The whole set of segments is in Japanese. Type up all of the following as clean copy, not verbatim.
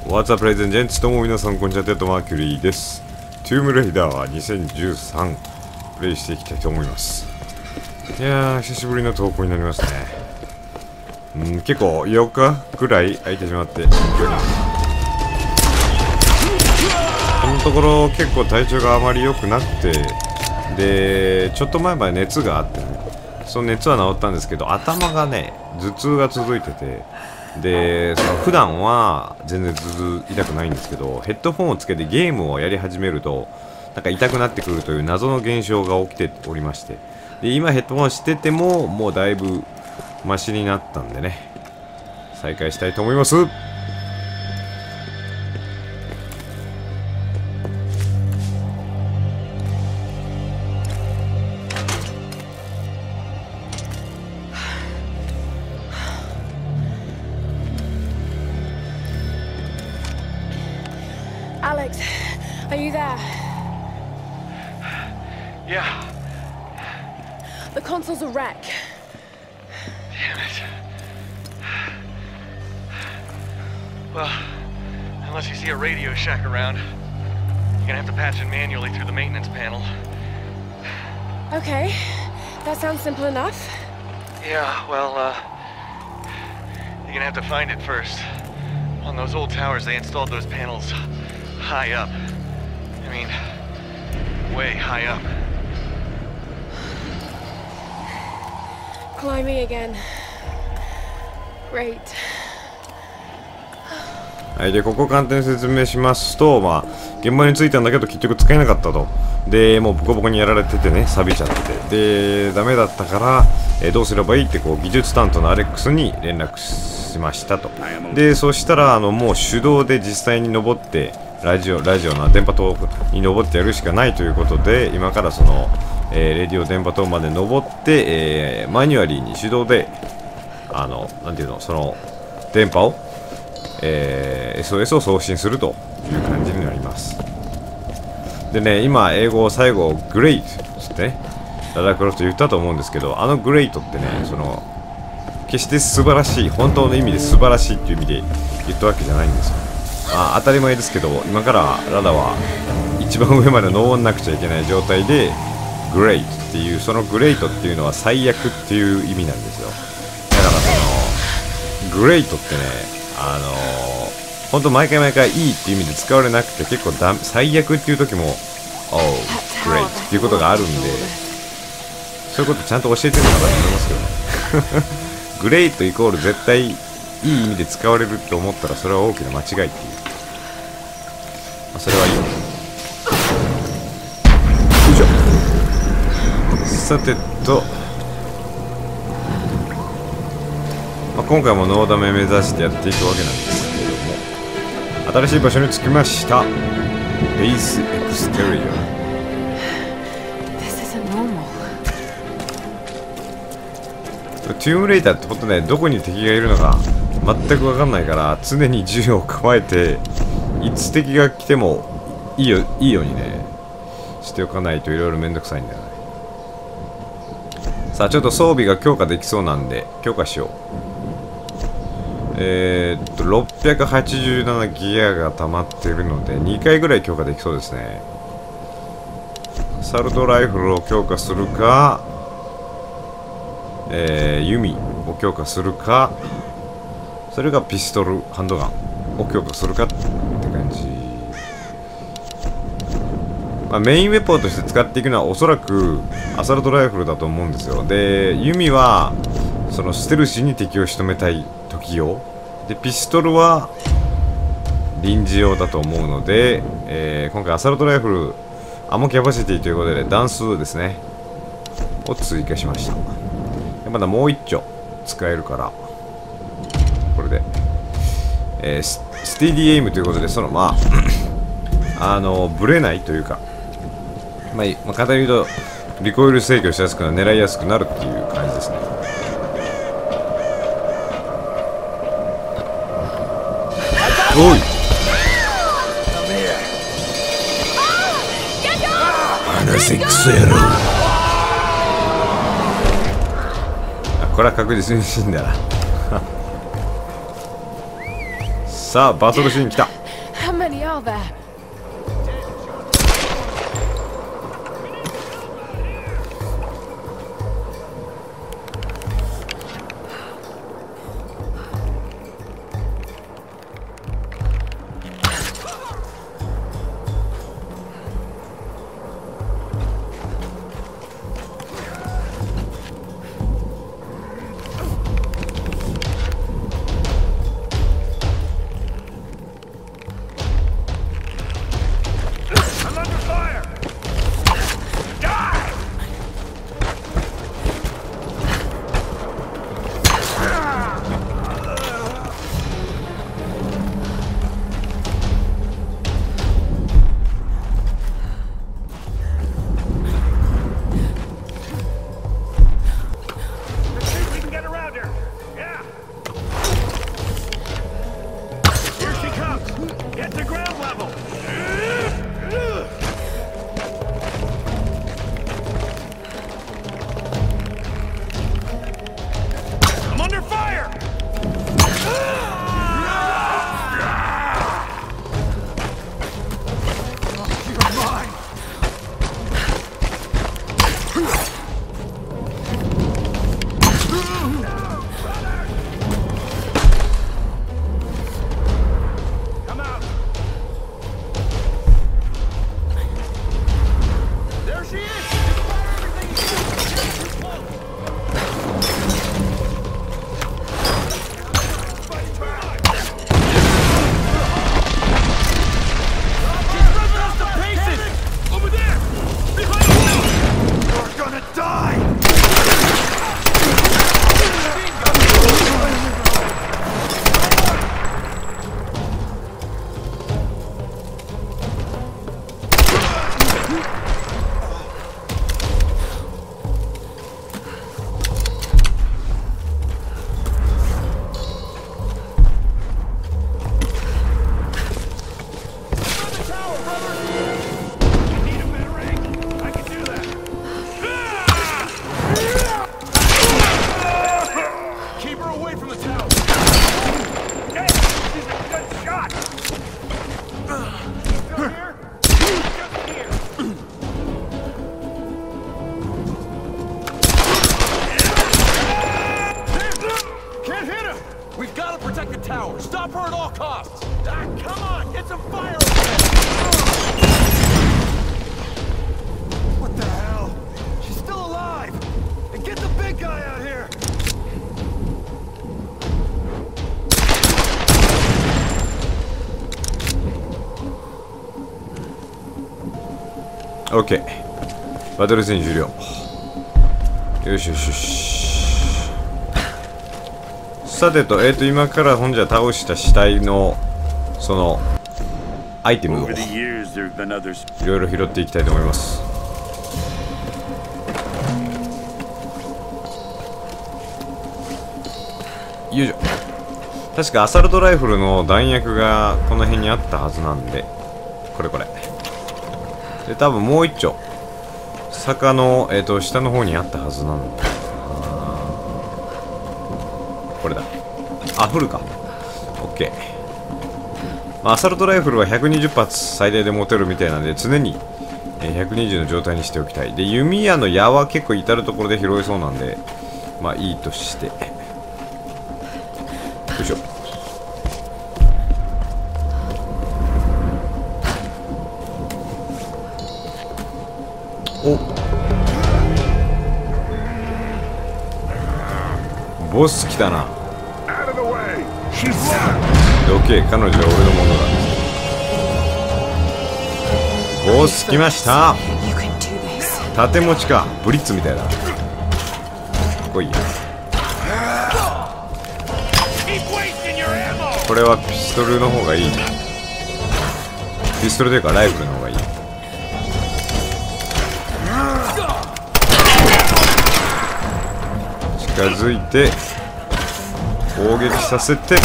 What's up, Ladies and Gents? どうも皆さん、こんにちは。テッドマーキュリーです。トゥームレイダーは2013プレイしていきたいと思います。いやー、久しぶりの投稿になりますね。結構4日くらい空いてしまって、このところ結構体調があまり良くなくて、で、ちょっと前まで熱があってね、その熱は治ったんですけど、頭がね、頭痛が続いてて、で、普段は全然頭痛痛くないんですけど、ヘッドフォンをつけてゲームをやり始めると、なんか痛くなってくるという謎の現象が起きておりまして、で、今ヘッドフォンしてても、もうだいぶマシになったんでね、再開したいと思います。 Alex, are you there? Yeah. The console's a wreck. Damn it. Well, unless you see a Radio Shack around, you're gonna have to patch it manually through the maintenance panel. Okay, that sounds simple enough. Yeah, well, you're gonna have to find it first. On those old towers, they installed those panels high up. I mean, way high up. Climbing again. Great. はい、で、ここ簡単に説明しますと、現場に着いたんだけど結局使えなかったと。で、もうボコボコにやられててね、錆びちゃってて。で、ダメだったから、どうすればいいって技術担当のアレックスに連絡しましたと。で、そしたら、もう手動で実際に登って、ラジオの電波塔に登ってやるしかないということで、今からレディオ電波塔まで登って、マニュアリーに手動で、なんていうの、電波を、SOS を送信するという感じになります。でね、今、英語を最後、グレイトってね、ラダクロフト言ったと思うんですけど、グレイトってね、決して素晴らしい、本当の意味で素晴らしいっていう意味で言ったわけじゃないんですよ。当たり前ですけど、今からラダは一番上まで登んなくちゃいけない状態で、グレイトっていう、そのグレイトっていうのは最悪っていう意味なんですよ。だからグレイトってね、本当毎回いいっていう意味で使われなくて、結構最悪っていう時も、Oh, great っていうことがあるんで、そういうことちゃんと教えてるのかなと思いますけどね。グレイトイコール絶対いい意味で使われると思ったら、それは大きな間違いっていう。それはいいよ。よいしょ。さてと、今回もノーダメ目指してやっていくわけなんですけども、新しい場所に着きました。ベースエクステリア。 This isn't normal. トゥームレイダーってほんとね、どこに敵がいるのか全く分かんないから、常に銃を構えて、いつ敵が来てもいいようにね、しておかないといろいろめんどくさいんだよね。さあ、ちょっと装備が強化できそうなんで、強化しよう。687ギアが溜まっているので、2回ぐらい強化できそうですね。アサルトライフルを強化するか、弓を強化するか、それがピストル、ハンドガンを強化するかって感じ。メインウェポンとして使っていくのはおそらくアサルトライフルだと思うんですよ。で、弓はステルシーに敵を仕留めたい時用で、ピストルは臨時用だと思うので、今回アサルトライフルアモキャパシティということで弾数ですねを追加しました。でまだもう一丁使えるから、これで、スティディエイムということで、ブレないというか、簡単に言うとリコイル制御しやすくなる、狙いやすくなるっていう感じですね。おい、話くせえろ。これは確実に死んだな。 さあバトルシーン来た。 How many are there? OK。バトル戦終了。よしよしよし。さてと、今からほんじゃ倒した死体のそのアイテムをいろいろ拾っていきたいと思います。よいしょ。確かアサルトライフルの弾薬がこの辺にあったはずなんで、これで多分もう一丁坂の下の方にあったはずなんだ。これだ。あ、フルか。 OK。アサルトライフルは120発最大で持てるみたいなんで、常に120の状態にしておきたい。で、弓矢の矢は結構至るところで拾えそうなんで、まあいいとして、よいしょ。お、ボス来たな。どけ、彼女は俺のものだ。ボス来ました。盾持ちか。ブリッツみたいだ。来いや。これはピストルの方がいいね。ピストルというかライフルの方がいい。近づいて攻撃させて、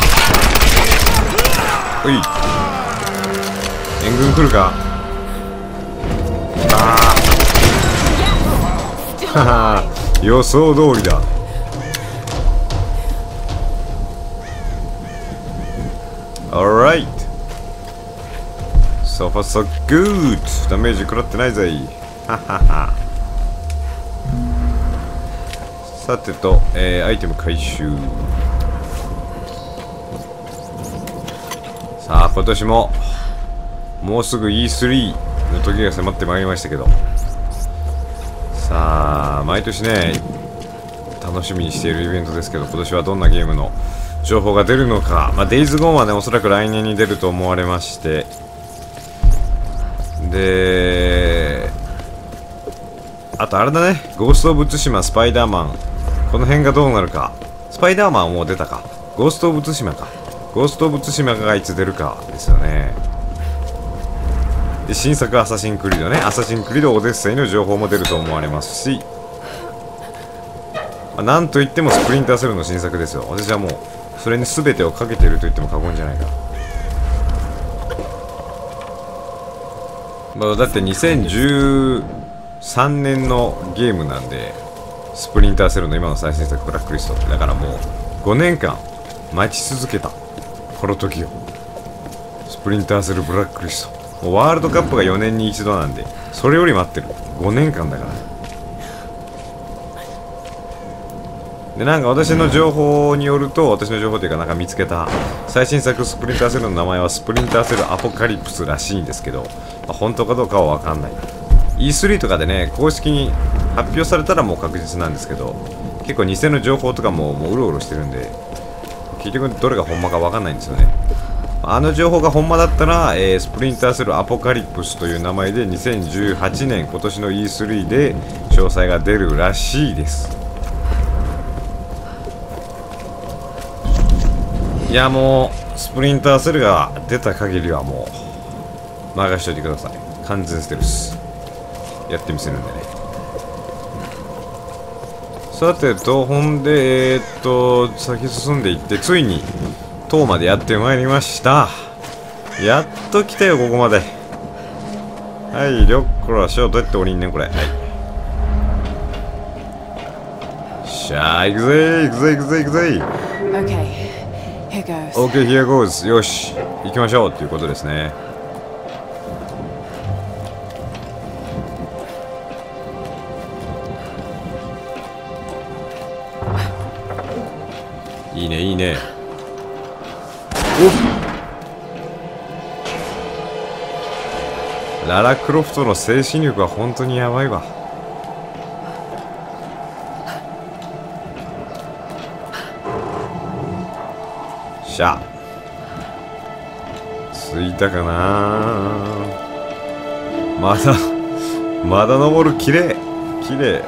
おい、援軍来るか。ああ、はは、予想通りだ。 Alright. So far so good. ダメージ食らってないぜ。ははは。さてと、アイテム回収。さあ、今年ももうすぐ E3 の時が迫ってまいりましたけど、さあ、毎年ね、楽しみにしているイベントですけど、今年はどんなゲームの情報が出るのか。まあ、デイズゴーンはね、おそらく来年に出ると思われまして、で、あとあれだね、ゴースト・オブ・ツシマ、スパイダーマン、この辺がどうなるか。スパイダーマンはもう出たか。ゴースト・オブ・ツシマか。ゴースト・オブ・ツシマがいつ出るかですよね。で、新作アサシンクリードね、アサシンクリードオデッセイの情報も出ると思われますし、まあ、なんといってもスプリンターセルの新作ですよ。私はもうそれに全てをかけていると言っても過言じゃないか。まあ、だって2013年のゲームなんで、スプリンターセルの今の最新作ブラックリストだからもう5年間待ち続けたこの時を。スプリンターセルブラックリスト、もうワールドカップが4年に一度なんで、それより待ってる5年間だから。で、なんか私の情報によると、私の情報というかなんか見つけた最新作スプリンターセルの名前はスプリンターセルアポカリプスらしいんですけど、まあ、本当かどうかは分かんない。 E3 とかでね、公式に発表されたらもう確実なんですけど、結構偽の情報とかもうろうろしてるんで、結局どれがほんまか分かんないんですよね。あの情報がほんまだったら、スプリンターセルアポカリプスという名前で2018年今年の E3 で詳細が出るらしいです。いや、もうスプリンターセルが出た限りはもう任しといてください。完全ステルスやってみせるんでね。さてと、ほんで先進んでいって、ついに塔までやってまいりました。やっと来たよ、ここまで。はい、りょっこらしょ。どうやって降りんねんこれ。はい、しゃあ、行くぜ行くぜ行くぜ行くぜ。 Okay, here goes. OK, here goes. よし、行きましょうっていうことですね。いいね、いいね。おっ、ララ・クロフトの精神力は本当にやばいわ。しゃ、着いたかな。まだ登る。綺麗綺麗、すごい綺麗。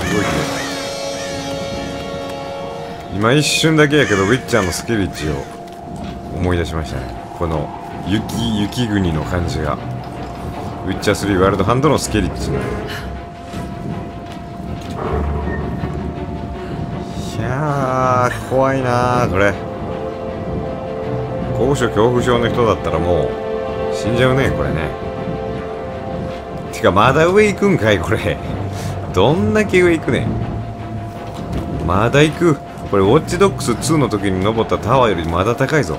今一瞬だけやけど、ウィッチャーのスケリッチを思い出しましたね。この雪国の感じが。ウィッチャー3ワイルドハンドのスケリッチ。いやー、怖いなーこれ。高所恐怖症の人だったらもう死んじゃうねこれね。てか、まだ上行くんかいこれ。どんだけ上行くねん。まだ行く。これウォッチドッグス2の時に登ったタワーよりまだ高いぞ。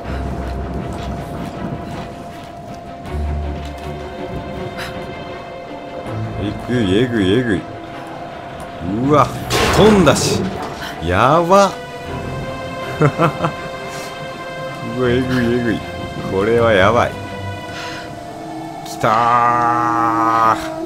えぐいえぐいえぐい。うわ、飛んだし、やばうわ、えぐいえぐい。これはやばい。きたー。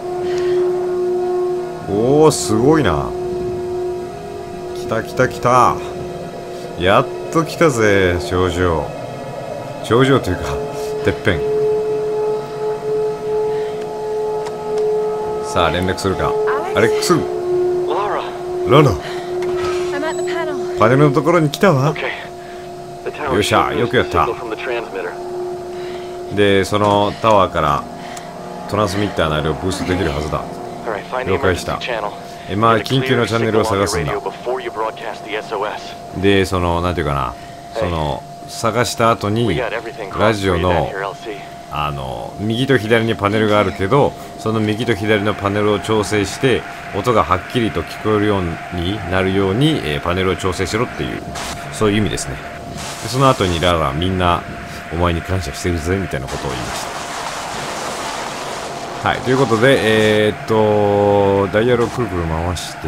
おお、すごいな。来た来た来た。やっと来たぜ、頂上。頂上というかてっぺん。さあ、連絡するか。アレックス。ララ、 I'm at the panel. パネルのところに来たわ。よっしゃ、よくやった。で、そのタワーからトランスミッターのあれをブーストできるはずだ。了解した。今、緊急のチャンネルを探すんだ。で、その、なんていうかな、その、探した後に、ラジオの、右と左にパネルがあるけど、その右と左のパネルを調整して、音がはっきりと聞こえるようになるように、パネルを調整しろっていう、そういう意味ですね。でその後にララ、みんな、 お前に感謝してるぜみたいなことを言いました。はい、ということでダイヤルをくるくる回して、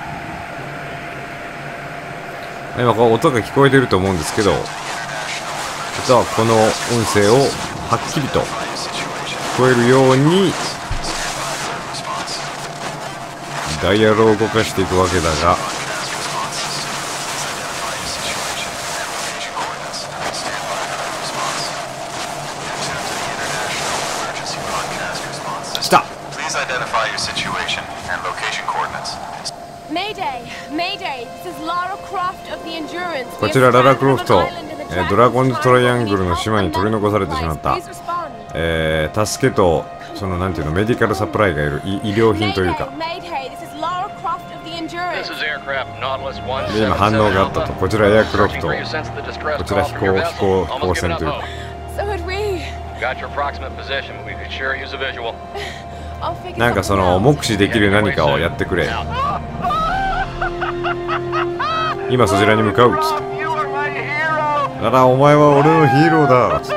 今こう音が聞こえてると思うんですけど、実はこの音声をはっきりと聞こえるようにダイヤルを動かしていくわけだが、来た。こちらララクロフト、ドラゴンズトライアングルの島に取り残されてしまった、助けとそのなんていうのメディカルサプライがいる医療品というかで今反応があったと。こちらエアクロフト、こちら飛行船というかなんかその目視できる何かをやってくれ。今そちらに向かうっつって、あらお前は俺のヒーローだっつって、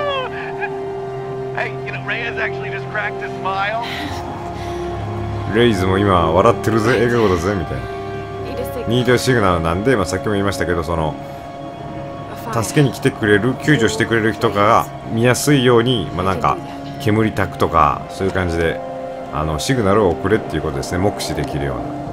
レイズも今笑ってるぜ、笑顔だぜみたいな。ニードシグナルなんで、さっきも言いましたけど、その助けに来てくれる、救助してくれる人が見やすいように、なんか煙たくとかそういう感じでシグナルを送れっていうことですね。目視できるような。